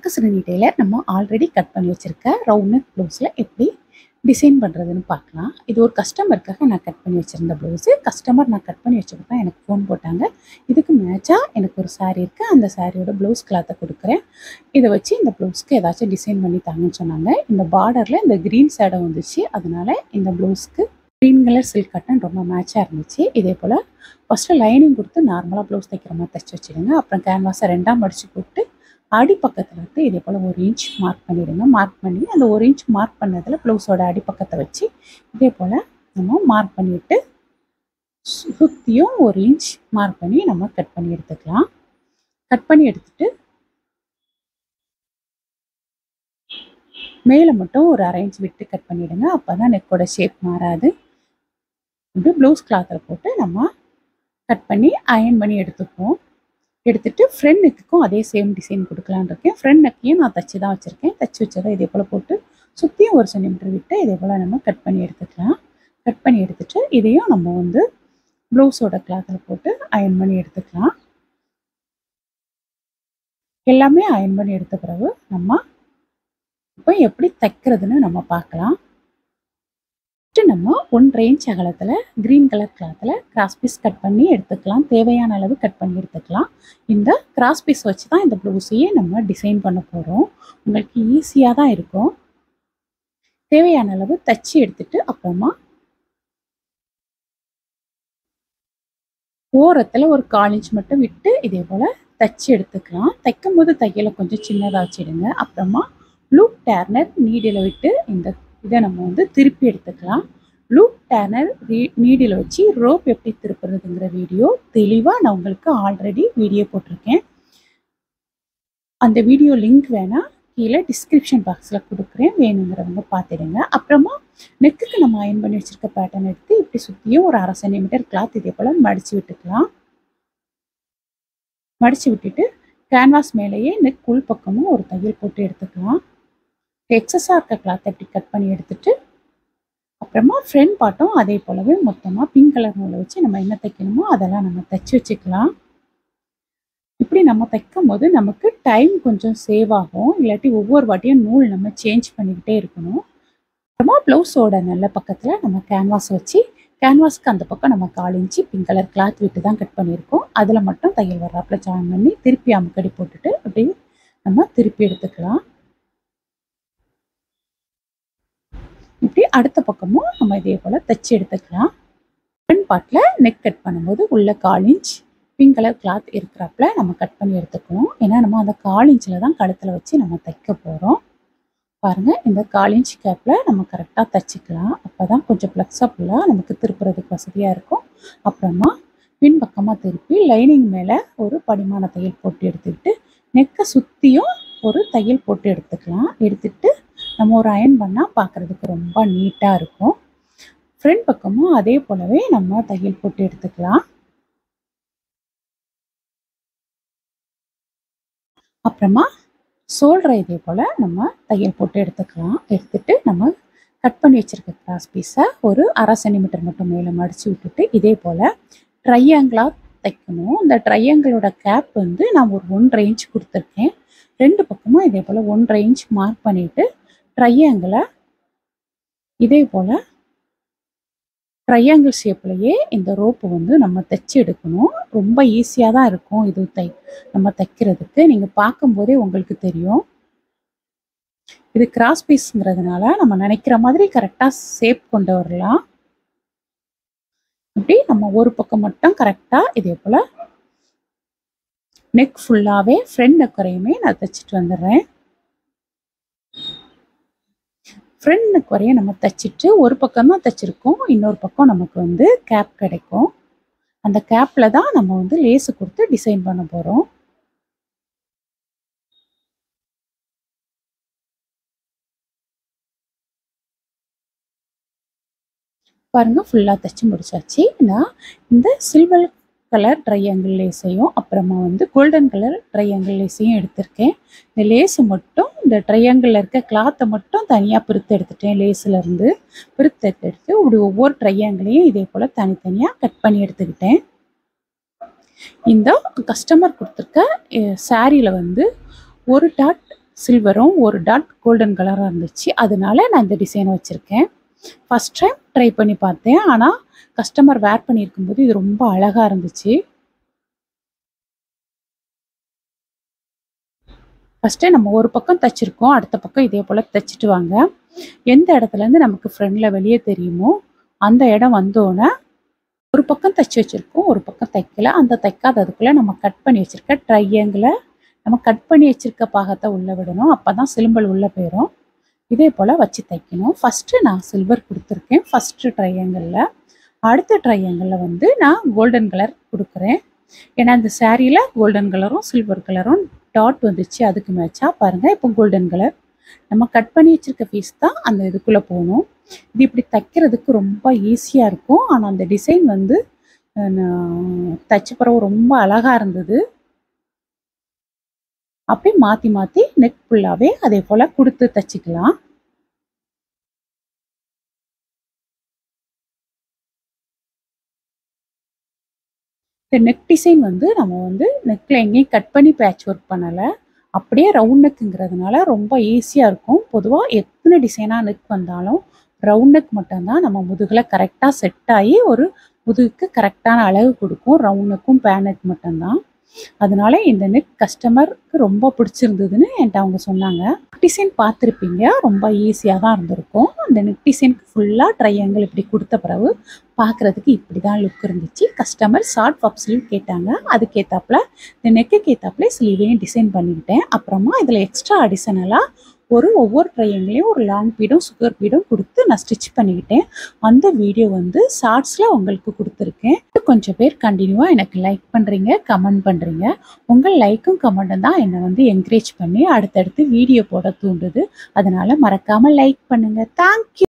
தர்க்கசுரணி tailor நம்ம already cut பண்ணி வச்சிருக்க ரவுண்ட் நெக் ப்ளவுஸில் எப்படி டிசைன் பண்ணுறதுன்னு பார்க்கலாம். இது ஒரு கஸ்டமருக்காக நான் கட் பண்ணி வச்சுருந்த ப்ளவுஸு. கஸ்டமர் நான் கட் பண்ணி வச்சுட்டு தான் எனக்கு ஃபோன் போட்டாங்க. இதுக்கு மேட்சாக எனக்கு ஒரு சாரீ இருக்குது, அந்த சாரியோட ப்ளவுஸ் கிளாத்தை கொடுக்குறேன், இதை வச்சு இந்த ப்ளவுஸ்க்கு ஏதாச்சும் டிசைன் பண்ணி தாங்கன்னு சொன்னாங்க. இந்த பார்டரில் இந்த க்ரீன் ஷேடோ வந்துச்சு, அதனால் இந்த ப்ளவுஸ்க்கு க்ரீன் கலர் சில்க் காட்டன் ரொம்ப மேட்சாக இருந்துச்சு. இதே போல் ஃபஸ்ட்டு லைனிங் கொடுத்து நார்மலாக ப்ளவுஸ் தைக்கிற மாதிரி தைச்சி வச்சுடுங்க. அப்புறம் கேன்வாஸை 2ஆக மடித்து போட்டு அடிப்பக்கத்தில் வந்து இதே போல் 1 இன்ச் மார்க் பண்ணிவிடுங்க. மார்க் பண்ணி அந்த 1 இன்ச் மார்க் பண்ணதில் ப்ளவுஸோட அடிப்பக்கத்தை வச்சு இதே போல் நம்ம மார்க் பண்ணிவிட்டு சுற்றியும் 1 இன்ச் மார்க் பண்ணி நம்ம கட் பண்ணி எடுத்துக்கலாம். கட் பண்ணி எடுத்துட்டு மேலே மட்டும் ஒரு 1/2 இன்ச் விட்டு கட் பண்ணிவிடுங்க. அப்போ தான் நெக்கோட ஷேப் மாறாது. இப்படி ப்ளவுஸ் கிளாத்தில் போட்டு நம்ம கட் பண்ணி அயன் பண்ணி எடுத்துப்போம். எடுத்துட்டு ஃப்ரண்ட் நெக்குக்கும் அதே சேம் டிசைன் கொடுக்கலான்னு இருக்கேன். ஃப்ரண்ட் நெக்கையும் நான் தச்சு தான் வச்சுருக்கேன். தச்சு வச்சதை இதே போல் போட்டு சுற்றியும் 1 சென்டிமீட்டர் விட்டு இதே போல் நம்ம கட் பண்ணி எடுத்துக்கலாம். கட் பண்ணி எடுத்துட்டு இதையும் நம்ம வந்து ப்ளவுஸோட கிளாத்தில் போட்டு அயன் பண்ணி எடுத்துக்கலாம். எல்லாமே அயன் பண்ணி எடுத்த பிறகு நம்ம இப்போ எப்படி தைக்கிறதுன்னு நம்ம பார்க்கலாம். நம்ம 1/2 இன்ச் அகலத்தில் க்ரீன் கலர் கிளாத்தில் கிராஸ் பீஸ் கட் பண்ணி எடுத்துக்கலாம். தேவையான அளவு கட் பண்ணி எடுத்துக்கலாம். இந்த கிராஸ் பீஸ் வச்சு தான் இந்த ப்ளவுஸையே நம்ம டிசைன் பண்ண போகிறோம். உங்களுக்கு ஈஸியாக தான் இருக்கும். தேவையான அளவு தச்சு எடுத்துட்டு அப்புறமா ஓரத்தில் ஒரு 1/4 இன்ச் மட்டும் விட்டு இதே போல் தச்சு எடுத்துக்கலாம். தைக்கும் போது தையலை கொஞ்சம் சின்னதாக வச்சுடுங்க. அப்புறமா லூப் டேர்னர் நீடில் விட்டு இதை நம்ம வந்து திருப்பி எடுத்துக்கலாம். லூப் டேர்னர் நீடில் வச்சு ரோப் எப்படி திருப்புறதுங்கிற வீடியோ தெளிவாக நான் உங்களுக்கு ஆல்ரெடி வீடியோ போட்டிருக்கேன். அந்த வீடியோ லிங்க் வேணால் கீழே டிஸ்கிரிப்ஷன் பாக்ஸில் கொடுக்குறேன், வேணுங்கிறவங்க பார்த்துடுங்க. அப்புறமா நெக்குக்கு நம்ம அயன் பண்ணி வச்சுருக்க பேட்டர்ன் எடுத்து இப்படி சுற்றியும் ஒரு 1/2 சென்டிமீட்டர் கிளாத் இதே போல் மடித்து விட்டுக்கலாம். மடித்து விட்டுட்டு கேன்வாஸ் மேலேயே நெக் உள் பக்கமும் ஒரு தையல் போட்டு எடுத்துக்கலாம். எக்ஸஸாக இருக்க கிளாத் எப்படி கட் பண்ணி எடுத்துட்டு அப்புறமா ஃப்ரண்ட் பார்ட்டும் அதே போலவே மொத்தமாக பிங்க் கலர் நூலை வச்சு நம்ம என்ன தைக்கணுமோ அதெல்லாம் நம்ம தைச்சி வச்சுக்கலாம். இப்படி நம்ம தைக்கும் போது நமக்கு டைம் கொஞ்சம் சேவ் ஆகும். இல்லாட்டி ஒவ்வொரு வாட்டியும் நூல் நம்ம சேஞ்ச் பண்ணிக்கிட்டே இருக்கணும். அப்புறமா ப்ளவுஸோட நல்ல பக்கத்தில் நம்ம கேன்வாஸ் வச்சு கேன்வாஸ்க்கு அந்த பக்கம் நம்ம 1/4 இன்ச்சு பிங்க் கலர் கிளாத் விட்டு தான் கட் பண்ணியிருக்கோம். அதில் மட்டும் தையல் வர்றாப்பில் ஜாயின் பண்ணி திருப்பி அமுக்கடி போட்டுட்டு அப்படி நம்ம திருப்பி எடுத்துக்கலாம். இப்படி அடுத்த பக்கமும் நம்ம இதே போல் தைச்சி எடுத்துக்கலாம். ஃப்ரண்ட் பார்ட்டில் நெக் கட் பண்ணும்போது உள்ள 1/4 இன்ச் பிங்க் கலர் கிளாத் இருக்கிறப்பல நம்ம கட் பண்ணி எடுத்துக்கணும். ஏன்னா நம்ம அந்த 1/4 இன்ச்சில் தான் கழுத்தில் வச்சு நம்ம தைக்க போகிறோம். பாருங்கள், இந்த 1/4 இன்ச் கேப்பில் நம்ம கரெக்டாக தைச்சிக்கலாம். அப்போ தான் கொஞ்சம் ஃப்ளெக்ஸபிளாக நமக்கு திருப்புறதுக்கு வசதியாக இருக்கும். அப்புறமா பின்பக்கமாக திருப்பி லைனிங் மேலே ஒரு படிமான தையல் போட்டு எடுத்துக்கிட்டு நெக்கை சுற்றியும் ஒரு தையல் போட்டு எடுத்துக்கலாம். எடுத்துகிட்டு நம்ம ஒரு அயன் பண்ணால் பார்க்குறதுக்கு ரொம்ப நீட்டாக இருக்கும். ஃப்ரண்ட் பக்கமும் அதே போலவே நம்ம தையல் போட்டு எடுத்துக்கலாம். அப்புறமா ஷோல்டரை இதே போல் நம்ம தையல் போட்டு எடுத்துக்கலாம். எடுத்துட்டு நம்ம கட் பண்ணி வச்சுருக்க கிராஸ் பீஸை ஒரு 1/2 சென்டிமீட்டர் மட்டும் மேலே மடித்து விட்டுட்டு இதே போல் ட்ரையாங்கிளாக தைக்கணும். இந்த ட்ரையாங்கிளோட கேப் வந்து நான் ஒரு 1/2 இன்ச் கொடுத்துருக்கேன். 2 பக்கமும் இதே போல் 1/2 இன்ச் மார்க் பண்ணிவிட்டு ட்ரையாங்கிளை இதே போல் ட்ரையாங்கிள் ஷேப்லேயே இந்த ரோப்பு வந்து நம்ம தைச்சி எடுக்கணும். ரொம்ப ஈஸியாக தான் இருக்கும் இது நம்ம தைக்கிறதுக்கு. நீங்கள் பார்க்கும்போதே உங்களுக்கு தெரியும். இது கிராஸ் பீஸ்ங்கிறதுனால நம்ம நினைக்கிற மாதிரி கரெக்டாக ஷேப் கொண்டு வரலாம். இப்படி நம்ம ஒரு பக்கம் மட்டும் கரெக்டாக இதே போல் நெக் ஃபுல்லாகவே ஃப்ரண்ட் நெக் வரையுமே நான் தைச்சிட்டு வந்துடுறேன். ஃப்ரண்ட் நெக் வரையும் நம்ம தைச்சிட்டு ஒரு பக்கம் தான் தைச்சிருக்கோம், இன்னொரு பக்கம் நமக்கு வந்து கேப் கிடைக்கும். அந்த கேப்பில் தான் நம்ம வந்து லேஸு கொடுத்து டிசைன் பண்ண போகிறோம். பாருங்கள், ஃபுல்லாக தைச்சி முடிச்சாச்சு. நான் இந்த சில்வர் கலர் ட்ரையாங்கிள் லேஸையும் அப்புறமா வந்து கோல்டன் கலர் ட்ரையாங்கிள் லேஸையும் எடுத்திருக்கேன். இந்த லேஸு மட்டும் இந்த ட்ரையாங்கிளில் இருக்க கிளாத்தை மட்டும் தனியாக பிரித்து எடுத்துட்டேன். லேஸிலேருந்து பிரித்து எடுத்து இப்படி ஒவ்வொரு ட்ரையாங்கிளையும் இதே போல் தனித்தனியாக கட் பண்ணி எடுத்துக்கிட்டேன். இந்த கஸ்டமர் கொடுத்துருக்க சாரியில் வந்து ஒரு டாட் சில்வரும் ஒரு டாட் கோல்டன் கலராக இருந்துச்சு. அதனால நான் இந்த டிசைனை வச்சுருக்கேன். ஃபஸ்ட் டைம் ட்ரை பண்ணி பார்த்தேன். ஆனால் கஸ்டமர் வேர் பண்ணியிருக்கும்போது இது ரொம்ப அழகாக இருந்துச்சு. ஃபஸ்ட்டு நம்ம ஒரு பக்கம் தைச்சிருக்கோம், அடுத்த பக்கம் இதே போல் தைச்சிட்டு வாங்க. எந்த இடத்துலேருந்து நமக்கு ஃப்ரண்டில் வெளியே தெரியுமோ அந்த இடம் வந்தோடனே ஒரு பக்கம் தைச்சி வச்சுருக்கோம், ஒரு பக்கம் தைக்கல. அந்த தைக்காததுக்குள்ளே நம்ம கட் பண்ணி வச்சுருக்க ட்ரையாங்கிளை நம்ம கட் பண்ணி வச்சுருக்க பாகத்தை உள்ளே விடணும். அப்போ தான் சிலம்பல் உள்ளே போயிடும். இதே போல் வச்சு தைக்கணும். ஃபஸ்ட்டு நான் சில்வர் கொடுத்துருக்கேன் ஃபஸ்ட்டு ட்ரையாங்கிளில். அடுத்த ட்ரையாங்கிளில் வந்து நான் கோல்டன் கலர் கொடுக்குறேன். ஏன்னா இந்த சாரியில் கோல்டன் கலரும் சில்வர் கலரும் டாட் வந்துச்சு, அதுக்கு மேட்சாக பாருங்கள். இப்போ கோல்டன் கலர் நம்ம கட் பண்ணி வச்சுருக்க பீஸ் தான் அந்த இதுக்குள்ளே போகணும். இது இப்படி தைக்கிறதுக்கு ரொம்ப ஈஸியாக இருக்கும். ஆனால் அந்த டிசைன் வந்து தைச்ச பிறகு ரொம்ப அழகாக இருந்தது. அப்படியே மாற்றி மாற்றி நெக் ஃபுல்லாகவே அதே போல் கொடுத்து தைச்சிக்கலாம். இந்த நெக் டிசைன் வந்து நம்ம வந்து நெக்கில் எங்கேயும் கட் பண்ணி பேட்ச் ஒர்க் பண்ணலை, அப்படியே ரவுண்ட் நெக்குங்கிறதுனால ரொம்ப ஈஸியாக இருக்கும். பொதுவாக எத்தனை டிசைனாக நெக் வந்தாலும் ரவுண்ட் நெக் மட்டும்தான் நம்ம முதுகில் கரெக்டாக செட் ஆகி ஒரு முதுகுக்கு கரெக்டான அழகு கொடுக்கும். ரவுண்ட் நெக்கும் பேன் நெக் மட்டும்தான். அதனால இந்த நெக் கஸ்டமருக்கு ரொம்ப பிடிச்சிருந்ததுன்னு என்கிட்ட அவங்க சொன்னாங்க. டிசைன் பார்த்துருப்பீங்க, ரொம்ப ஈஸியாக தான் இருந்திருக்கும். அந்த நெக் டிசைனுக்கு ஃபுல்லாக ட்ரையாங்கிள் இப்படி கொடுத்த பிறகு பார்க்குறதுக்கு இப்படி தான் லுக் இருந்துச்சு. கஸ்டமர் ஷார்ட் பப் ஸ்லீவ் கேட்டாங்க, அதுக்கேற்றாப்புல இந்த நெக்குக்கு ஏற்றாப்புல ஸ்லீவையும் டிசைன் பண்ணிக்கிட்டேன். அப்புறமா இதில் எக்ஸ்ட்ரா அடிஷனலாக ஒவ்வொரு ட்ரையாங்கிளையும் ஒரு லாங் பீடும் சுகர் பீடும் கொடுத்து நான் ஸ்டிச் பண்ணிக்கிட்டேன். அந்த வீடியோ வந்து ஷார்ட்ஸில் உங்களுக்கு கொடுத்துருக்கேன். கொஞ்சம் பேர் கண்டினியூவாக எனக்கு லைக் பண்ணுறீங்க, கமெண்ட் பண்ணுறீங்க. உங்கள் லைக்கும் கமெண்ட்டும் தான் என்னை வந்து என்கரேஜ் பண்ணி அடுத்தடுத்து வீடியோ போட தூண்டுது. அதனால் மறக்காமல் லைக் பண்ணுங்கள். தேங்க்யூ.